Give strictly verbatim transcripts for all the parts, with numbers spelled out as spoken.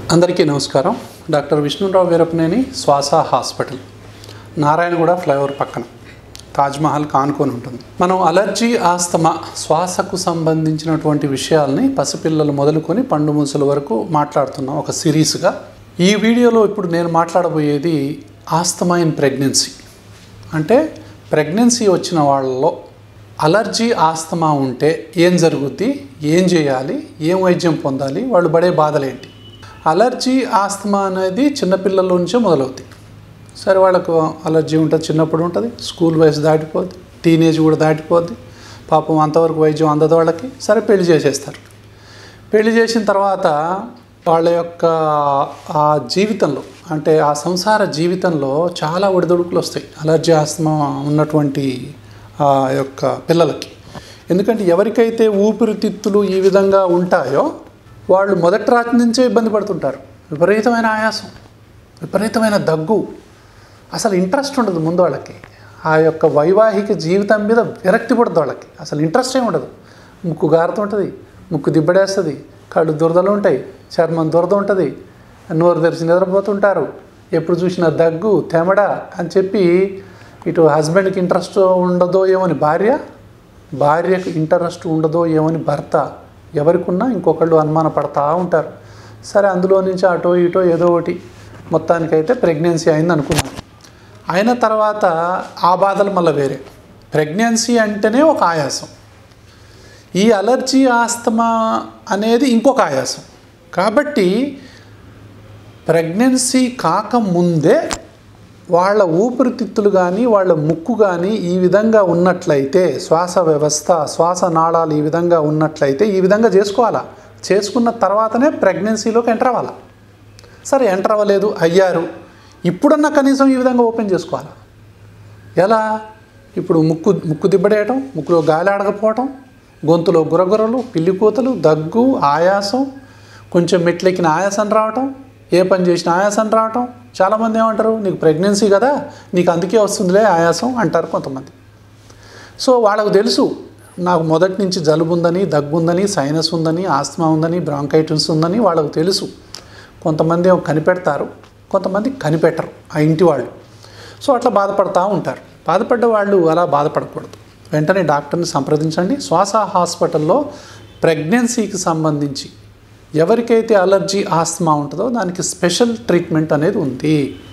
అందరికీ నమస్కారం. Doctor Vishnu Rao Veerapaneni Swasa hospital, Narayanguda flyover పక్కన, తాజ్మహల్ కానుకొని ఉంటుంది. మనం అలర్జీ, ఆస్తమా, శ్వాసకు సంబంధించినటువంటి విషయాల్ని పసిపిల్లలు మొదలుకొని పండు ముసలి వరకు మాట్లాడుతున్నాం ఒక సిరీస్గా. ఈ వీడియోలో ఇప్పుడు నేను మాట్లాడబోయేది ఆస్తమా ఇన్ ప్రెగ్నెన్సీ. అంటే ప్రెగ్నెన్సీ వచ్చిన వాళ్ళలో అలర్జీ, ఆస్తమా ఉంటే ఏం జరుగుద్ది, ఏం చేయాలి, ఏం వైద్యం పొందాలి, వాళ్ళు పడే బాధలేంటి. అలర్జీ, ఆస్తమా అనేది చిన్నపిల్లల నుంచే మొదలవుతాయి. సరే, వాళ్ళకు అలర్జీ ఉంటుంది, చిన్నప్పుడు ఉంటుంది, స్కూల్ వయసు దాటిపోద్ది, టీనేజ్ కూడా దాటిపోద్ది. పాపం అంతవరకు వైద్యం అందదు వాళ్ళకి. సరే, పెళ్లి చేసేస్తారు. పెళ్లి చేసిన తర్వాత వాళ్ళ యొక్క ఆ జీవితంలో, అంటే ఆ సంసార జీవితంలో చాలా ఒడిదుడుకులు వస్తాయి అలర్జీ, ఆస్తమా ఉన్నటువంటి ఆ యొక్క పిల్లలకి. ఎందుకంటే ఎవరికైతే ఊపిరితిత్తులు ఈ విధంగా ఉంటాయో వాళ్ళు మొదటి రాత్రి నుంచే ఇబ్బంది పడుతుంటారు. విపరీతమైన ఆయాసం, విపరీతమైన దగ్గు, అసలు ఇంట్రెస్ట్ ఉండదు ముందు వాళ్ళకి. ఆ యొక్క వైవాహిక జీవితం మీద విరక్తి పడుతుంది వాళ్ళకి. అసలు ఇంట్రెస్ట్ ఏమి ఉండదు. ముక్కు గారుతుంటుంది, ముక్కు దిబ్బడేస్తుంది, కళ్ళు దురదలు ఉంటాయి, చర్మం దురద ఉంటుంది, నోరు తెరిచి నిద్రపోతుంటారు, ఎప్పుడు చూసినా దగ్గు, తెమడ అని చెప్పి ఇటు హస్బెండ్కి ఇంట్రెస్ట్ ఉండదో ఏమని భార్య, భార్యకు ఇంట్రెస్ట్ ఉండదో ఏమని భర్త, ఎవరికున్నా ఇంకొకళ్ళు అనుమానపడతా ఉంటారు. సరే, అందులో నుంచి అటో ఇటో ఏదో ఒకటి మొత్తానికైతే ప్రెగ్నెన్సీ అయింది అనుకున్నాను. అయిన తర్వాత ఆ బాధలు మళ్ళీ వేరే. ప్రెగ్నెన్సీ అంటేనే ఒక ఆయాసం, ఈ అలర్జీ, ఆస్తమా అనేది ఇంకొక ఆయాసం. కాబట్టి ప్రెగ్నెన్సీ కాకముందే వాళ్ళ ఊపిరితిత్తులు కానీ వాళ్ళ ముక్కు కానీ ఈ విధంగా ఉన్నట్లయితే, శ్వాస వ్యవస్థ, శ్వాస నాళాలు ఈ విధంగా ఉన్నట్లయితే ఈ విధంగా చేసుకోవాలా. చేసుకున్న తర్వాతనే ప్రెగ్నెన్సీలోకి ఎంటర్ అవ్వాలా. సరే, ఎంటర్ అవ్వలేదు, అయ్యారు, ఇప్పుడన్నా కనీసం ఈ విధంగా ఓపెన్ చేసుకోవాలా. ఎలా? ఇప్పుడు ముక్కు ముక్కు దిబ్బడేయటం, ముక్కులో గాలి ఆడకపోవటం, గొంతులో గురగురలు, పిల్లి కూతలు, దగ్గు, ఆయాసం, కొంచెం మెట్లెక్కిన ఆయాసం రావటం, ఏ పని చేసినా ఆయాసం రావటం. చాలామంది ఏమంటారు, నీకు ప్రెగ్నెన్సీ కదా, నీకు అందుకే వస్తుందిలే ఆయాసం అంటారు కొంతమంది. సో వాళ్ళకు తెలుసు, నాకు మొదటి నుంచి జలుబు ఉందని, దగ్గు ఉందని, సైనస్ ఉందని, ఆస్తమా ఉందని, బ్రాంకైటిస్ ఉందని వాళ్ళకు తెలుసు. కొంతమంది ఏమో కనిపెడతారు, కొంతమంది కనిపెట్టరు ఆ ఇంటి వాళ్ళు. సో అట్లా బాధపడతా ఉంటారు. బాధపడ్డ వాళ్ళు అలా బాధపడకూడదు. వెంటనే డాక్టర్ని సంప్రదించండి. శ్వాస హాస్పిటల్లో ప్రెగ్నెన్సీకి సంబంధించి ఎవరికైతే అలర్జీ, ఆస్తమా ఉంటుందో దానికి స్పెషల్ ట్రీట్మెంట్ అనేది ఉంది.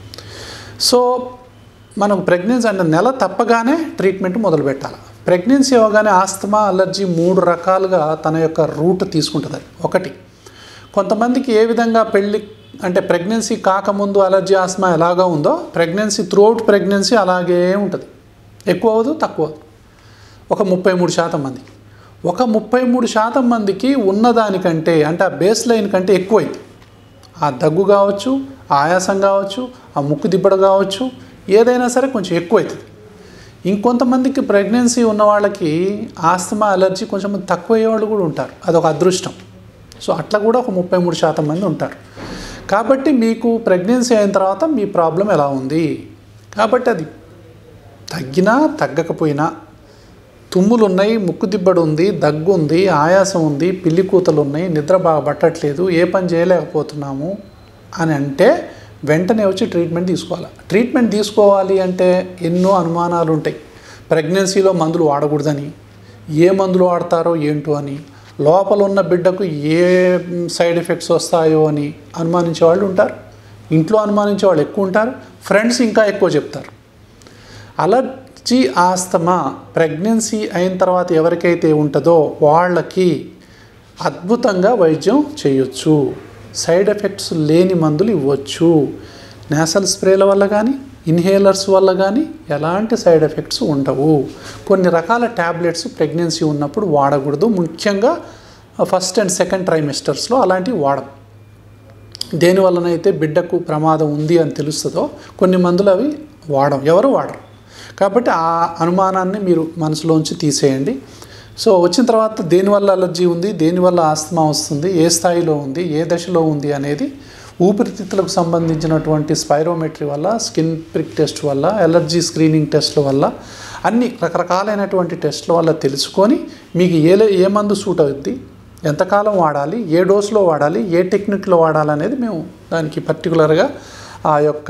సో మనకు ప్రెగ్నెన్సీ అంటే నెల తప్పగానే ట్రీట్మెంట్ మొదలు పెట్టాలి. ప్రెగ్నెన్సీ అవగానే ఆస్తమా, అలర్జీ మూడు రకాలుగా తన యొక్క రూట్ తీసుకుంటుంది. ఒకటి, కొంతమందికి ఏ విధంగా పెళ్ళి అంటే ప్రెగ్నెన్సీ కాకముందు అలర్జీ, ఆస్తమా ఎలాగా ఉందో ప్రెగ్నెన్సీ త్రూఅవుట్ ప్రెగ్నెన్సీ అలాగే ఉంటుంది. ఎక్కువ అవ్వదు, తక్కువ అవ్వదు. ఒక ముప్పై మూడు శాతం మందికి ఒక ముప్పై మూడు శాతం మందికి ఉన్నదానికంటే, అంటే ఆ బేస్ లైన్ కంటే ఎక్కువైంది. ఆ దగ్గు కావచ్చు, ఆయాసం కావచ్చు, ఆ ముక్కు దిబ్బడు కావచ్చు, ఏదైనా సరే కొంచెం ఎక్కువైతుంది. ఇంకొంతమందికి ప్రెగ్నెన్సీ ఉన్న వాళ్ళకి ఆస్తమా, అలర్జీ కొంచెం తక్కువ అయ్యేవాళ్ళు కూడా ఉంటారు. అదొక అదృష్టం. సో అట్లా కూడా ఒక ముప్పై మూడు శాతం మంది ఉంటారు. కాబట్టి మీకు ప్రెగ్నెన్సీ అయిన తర్వాత మీ ప్రాబ్లం ఎలా ఉంది, కాబట్టి అది తగ్గినా తగ్గకపోయినా, తుమ్ములు ఉన్నాయి, ముక్కు దిబ్బడు ఉంది, దగ్గు ఉంది, ఆయాసం ఉంది, పిల్లి కూతలు ఉన్నాయి, నిద్ర బాగా పట్టట్లేదు, ఏ పని చేయలేకపోతున్నాము అని అంటే వెంటనే వచ్చి ట్రీట్మెంట్ తీసుకోవాలి. ట్రీట్మెంట్ తీసుకోవాలి అంటే ఎన్నో అనుమానాలు ఉంటాయి. ప్రెగ్నెన్సీలో మందులు వాడకూడదని, ఏ మందులు వాడతారో ఏంటో అని, లోపల ఉన్న బిడ్డకు ఏ సైడ్ ఎఫెక్ట్స్ వస్తాయో అని అనుమానించే వాళ్ళు ఉంటారు. ఇంట్లో అనుమానించే వాళ్ళు ఎక్కువ ఉంటారు, ఫ్రెండ్స్ ఇంకా ఎక్కువ చెప్తారు. అలర్జీ, ఆస్తమా ప్రెగ్నెన్సీ అయిన తర్వాత ఎవరికైతే ఉంటుందో వాళ్ళకి అద్భుతంగా వైద్యం చేయొచ్చు. సైడ్ ఎఫెక్ట్స్ లేని మందులు ఇవ్వచ్చు. నేసల్ స్ప్రేల వల్ల కానీ, ఇన్హేలర్స్ వల్ల కానీ ఎలాంటి సైడ్ ఎఫెక్ట్స్ ఉండవు. కొన్ని రకాల ట్యాబ్లెట్స్ ప్రెగ్నెన్సీ ఉన్నప్పుడు వాడకూడదు. ముఖ్యంగా ఫస్ట్ అండ్ సెకండ్ ట్రైమెస్టర్స్లో అలాంటివి వాడము. దేనివల్లనైతే బిడ్డకు ప్రమాదం ఉంది అని తెలుస్తుందో కొన్ని మందులు అవి వాడం, ఎవరు వాడరు. కాబట్టి ఆ అనుమానాన్ని మీరు మనసులోంచి తీసేయండి. సో వచ్చిన తర్వాత దేనివల్ల అలర్జీ ఉంది, దేనివల్ల ఆస్తమా వస్తుంది, ఏ స్థాయిలో ఉంది, ఏ దశలో ఉంది అనేది ఊపిరితిత్తులకు సంబంధించినటువంటి స్పైరోమెట్రీ వల్ల, స్కిన్ ప్రిక్ టెస్ట్ వల్ల, ఎలర్జీ స్క్రీనింగ్ టెస్ట్ల వల్ల, అన్ని రకరకాలైనటువంటి టెస్ట్ల వల్ల తెలుసుకొని మీకు ఏ ఏ మందు సూట్ అవుద్ది, ఎంతకాలం వాడాలి, ఏ డోస్లో వాడాలి, ఏ టెక్నిక్లో వాడాలి అనేది మేము దానికి పర్టికులర్గా ఆ యొక్క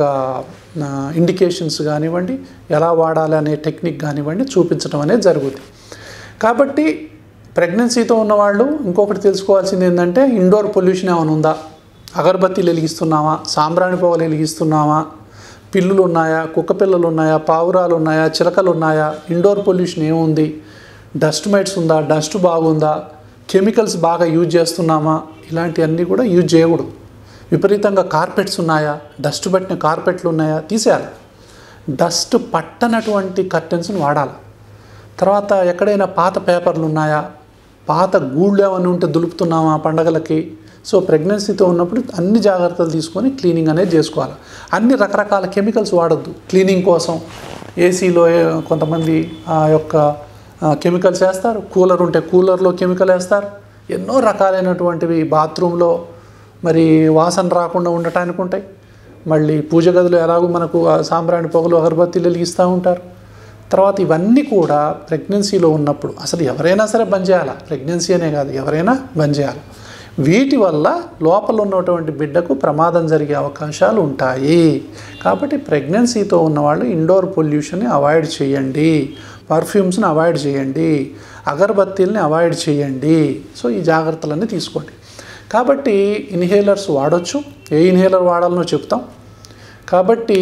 ఇండికేషన్స్ కానివ్వండి, ఎలా వాడాలి అనే టెక్నిక్ కానివ్వండి చూపించడం అనేది జరుగుతుంది. కాబట్టి ప్రెగ్నెన్సీతో ఉన్నవాళ్ళు ఇంకొకటి తెలుసుకోవాల్సింది ఏంటంటే ఇండోర్ పొల్యూషన్ ఏమైనా ఉందా, అగరబత్తీలు వెలిగిస్తున్నామా, సాంబ్రాణి పొగలు వెలిగిస్తున్నామా, పిల్లులు ఉన్నాయా, కుక్క పిల్లలు ఉన్నాయా, పావురాలు ఉన్నాయా, చిలకలు ఉన్నాయా, ఇండోర్ పొల్యూషన్ ఏముంది, డస్ట్ మైట్స్ ఉందా, డస్ట్ బాగుందా, కెమికల్స్ బాగా యూజ్ చేస్తున్నామా, ఇలాంటివన్నీ కూడా యూజ్ చేయకూడదు. విపరీతంగా కార్పెట్స్ ఉన్నాయా, డస్ట్ పట్టిన కార్పెట్లు ఉన్నాయా తీసేయాలి. డస్ట్ పట్టనటువంటి కర్టెన్స్ని వాడాలి. తర్వాత ఎక్కడైనా పాత పేపర్లు ఉన్నాయా, పాత గూళ్ళు ఏమైనా ఉంటే దులుపుతున్నామా పండగలకి. సో ప్రెగ్నెన్సీతో ఉన్నప్పుడు అన్ని జాగ్రత్తలు తీసుకొని క్లీనింగ్ అనేది చేసుకోవాలి. అన్ని రకరకాల కెమికల్స్ వాడద్దు క్లీనింగ్ కోసం. ఏసీలో కొంతమంది ఆ యొక్క కెమికల్స్ వేస్తారు, కూలర్ ఉంటే కూలర్లో కెమికల్ వేస్తారు, ఎన్నో రకాలైనటువంటివి బాత్రూంలో మరి వాసన రాకుండా ఉండటానికి ఉంటాయి. మళ్ళీ పూజ గదిలో ఎలాగో మనకు సాంబ్రాణి పొగలు అగరబత్తీలు వెలిగిస్తూ ఉంటారు. తర్వాత ఇవన్నీ కూడా ప్రెగ్నెన్సీలో ఉన్నప్పుడు అసలు ఎవరైనా సరే బంద్ చేయాలి. ప్రెగ్నెన్సీ అనే కాదు, ఎవరైనా బంద్ చేయాలి. వీటి వల్ల లోపల ఉన్నటువంటి బిడ్డకు ప్రమాదం జరిగే అవకాశాలు ఉంటాయి. కాబట్టి ప్రెగ్నెన్సీతో ఉన్నవాళ్ళు ఇండోర్ పొల్యూషన్ని అవాయిడ్ చేయండి, పర్ఫ్యూమ్స్ని అవాయిడ్ చేయండి, అగరబత్తీల్ని అవాయిడ్ చేయండి. సో ఈ జాగ్రత్తలన్నీ తీసుకోండి. కాబట్టి ఇన్హేలర్స్ వాడచ్చు, ఏ ఇన్హేలర్ వాడాలనో చెప్తాం. కాబట్టి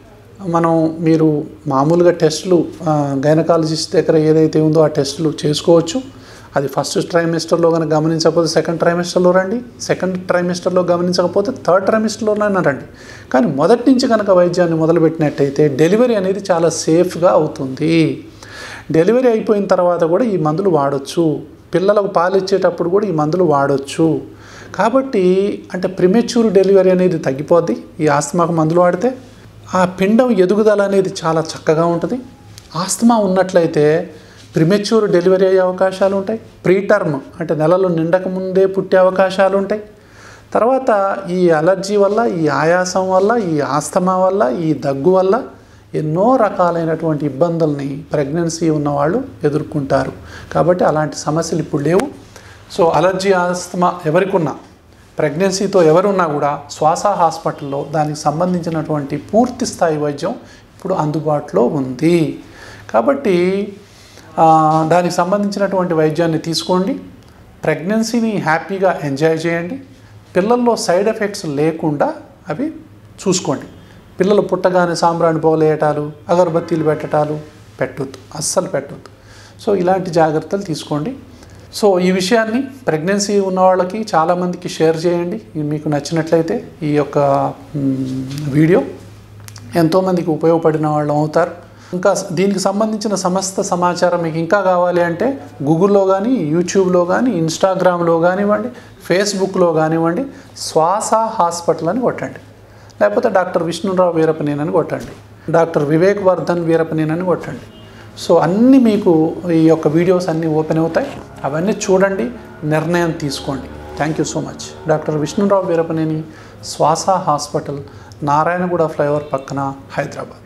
మనం మీరు మామూలుగా టెస్టులు గైనకాలజిస్ట్ దగ్గర ఏదైతే ఉందో ఆ టెస్టులు చేసుకోవచ్చు. అది ఫస్ట్ ట్రైమిస్టర్లో కనుక గమనించకపోతే సెకండ్ ట్రైమిస్టర్లో రండి, సెకండ్ ట్రైమిస్టర్లో గమనించకపోతే థర్డ్ ట్రైమిస్టర్లోనైనా రండి. కానీ మొదటి నుంచి కనుక వైద్యాన్ని మొదలుపెట్టినట్టయితే డెలివరీ అనేది చాలా సేఫ్గా అవుతుంది. డెలివరీ అయిపోయిన తర్వాత కూడా ఈ మందులు వాడచ్చు, పిల్లలకు పాలిచ్చేటప్పుడు కూడా ఈ మందులు వాడచ్చు. కాబట్టి అంటే ప్రిమెచ్యూర్ డెలివరీ అనేది తగ్గిపోద్ది ఈ ఆస్తమాకు మందులు వాడితే. ఆ పిండం ఎదుగుదల అనేది చాలా చక్కగా ఉంటుంది. ఆస్తమా ఉన్నట్లయితే ప్రిమెచ్యూర్ డెలివరీ అయ్యే అవకాశాలు ఉంటాయి. ప్రీటర్మ్ అంటే నెలలు నిండక ముందే పుట్టే అవకాశాలు ఉంటాయి. తర్వాత ఈ అలర్జీ వల్ల, ఈ ఆయాసం వల్ల, ఈ ఆస్తమా వల్ల, ఈ దగ్గు వల్ల ఎన్నో రకాలైనటువంటి ఇబ్బందుల్ని ప్రెగ్నెన్సీ ఉన్నవాళ్ళు ఎదుర్కొంటారు. కాబట్టి అలాంటి సమస్యలు ఇప్పుడు లేవు. సో అలర్జీ, ఆస్తమా ఎవరికి ఉన్నా, ప్రెగ్నెన్సీతో ఎవరున్నా కూడా శ్వాస హాస్పిటల్లో దానికి సంబంధించినటువంటి పూర్తి స్థాయి వైద్యం ఇప్పుడు అందుబాటులో ఉంది. కాబట్టి దానికి సంబంధించినటువంటి వైద్యాన్ని తీసుకోండి. ప్రెగ్నెన్సీని హ్యాపీగా ఎంజాయ్ చేయండి. పిల్లల్లో సైడ్ ఎఫెక్ట్స్ లేకుండా అవి చూసుకోండి. పిల్లలు పుట్టగానే సాంబ్రాణి పొగలు వేయటాలు, అగరబత్తీలు పెట్టటాలు పెట్టొద్దు, అస్సలు పెట్టొద్దు. సో ఇలాంటి జాగ్రత్తలు తీసుకోండి. సో ఈ విషయాన్ని ప్రెగ్నెన్సీ ఉన్న వాళ్ళకి చాలామందికి షేర్ చేయండి. మీకు నచ్చినట్లయితే ఈ యొక్క వీడియో ఎంతోమందికి ఉపయోగపడిన వాళ్ళు అవుతారు. ఇంకా దీనికి సంబంధించిన సమస్త సమాచారం మీకు ఇంకా కావాలి అంటే గూగుల్లో కానీ, యూట్యూబ్లో కానీ, ఇన్స్టాగ్రామ్లో కానివ్వండి, ఫేస్బుక్లో కానివ్వండి శ్వాస హాస్పిటల్ అని కొట్టండి. లేకపోతే డాక్టర్ విష్ణురావు వీరపనేనని కొట్టండి, డాక్టర్ వివేక్ వర్ధన్ వీరపనేనని కొట్టండి. సో అన్నీ మీకు ఈ యొక్క వీడియోస్ అన్నీ ఓపెన్ అవుతాయి. అవన్నీ చూడండి, నిర్ణయం తీసుకోండి. Thank you so much. Doctor Vishnu Rao Veerapaneni, Swasa hospital, Narayanguda flyover పక్కన, హైదరాబాద్.